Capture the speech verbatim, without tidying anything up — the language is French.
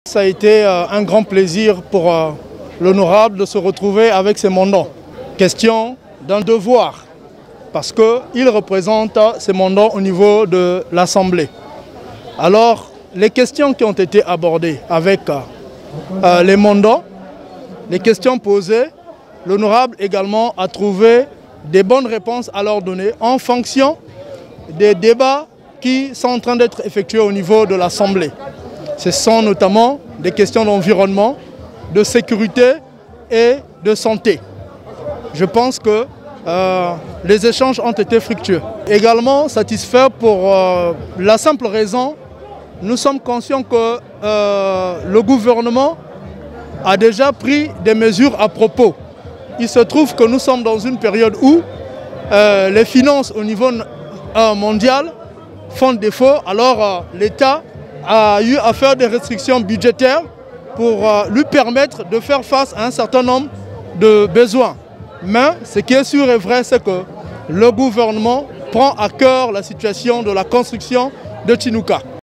Ça a été euh, un grand plaisir pour euh, l'honorable de se retrouver avec ses mandants. Question d'un devoir, parce qu'il représente ses mandants au niveau de l'Assemblée. Alors, les questions qui ont été abordées avec euh, les mandants, les questions posées, l'honorable également a trouvé des bonnes réponses à leur donner en fonction des débats qui sont en train d'être effectués au niveau de l'Assemblée. Ce sont notamment des questions d'environnement, de sécurité et de santé. Je pense que euh, les échanges ont été fructueux. Également satisfait pour euh, la simple raison, nous sommes conscients que euh, le gouvernement a déjà pris des mesures à propos. Il se trouve que nous sommes dans une période où euh, les finances au niveau euh, mondial font défaut, alors euh, l'État a eu à faire des restrictions budgétaires pour euh, lui permettre de faire face à un certain nombre de besoins. Mais ce qui est sûr et vrai, c'est que le gouvernement prend à cœur la situation de la construction de Tinuca.